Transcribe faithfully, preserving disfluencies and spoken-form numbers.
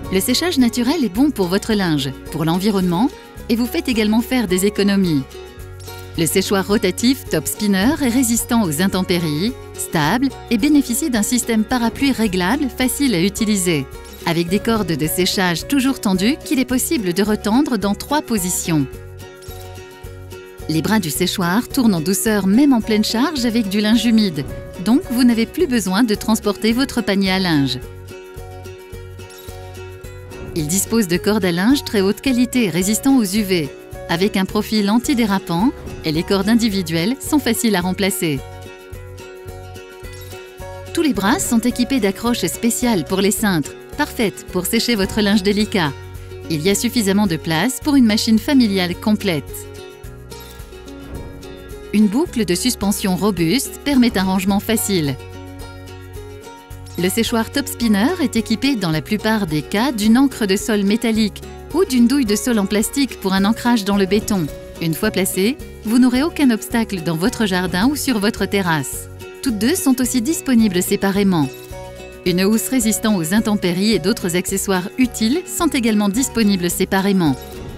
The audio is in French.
Le séchage naturel est bon pour votre linge, pour l'environnement et vous fait également faire des économies. Le séchoir rotatif Top Spinner est résistant aux intempéries, stable et bénéficie d'un système parapluie réglable facile à utiliser, avec des cordes de séchage toujours tendues qu'il est possible de retendre dans trois positions. Les bras du séchoir tournent en douceur même en pleine charge avec du linge humide, donc vous n'avez plus besoin de transporter votre panier à linge. Il dispose de cordes à linge très haute qualité résistant aux U V, avec un profil antidérapant et les cordes individuelles sont faciles à remplacer. Tous les bras sont équipés d'accroches spéciales pour les cintres, parfaites pour sécher votre linge délicat. Il y a suffisamment de place pour une machine familiale complète. Une boucle de suspension robuste permet un rangement facile. Le séchoir Top Spinner est équipé dans la plupart des cas d'une encre de sol métallique ou d'une douille de sol en plastique pour un ancrage dans le béton. Une fois placé, vous n'aurez aucun obstacle dans votre jardin ou sur votre terrasse. Toutes deux sont aussi disponibles séparément. Une housse résistant aux intempéries et d'autres accessoires utiles sont également disponibles séparément.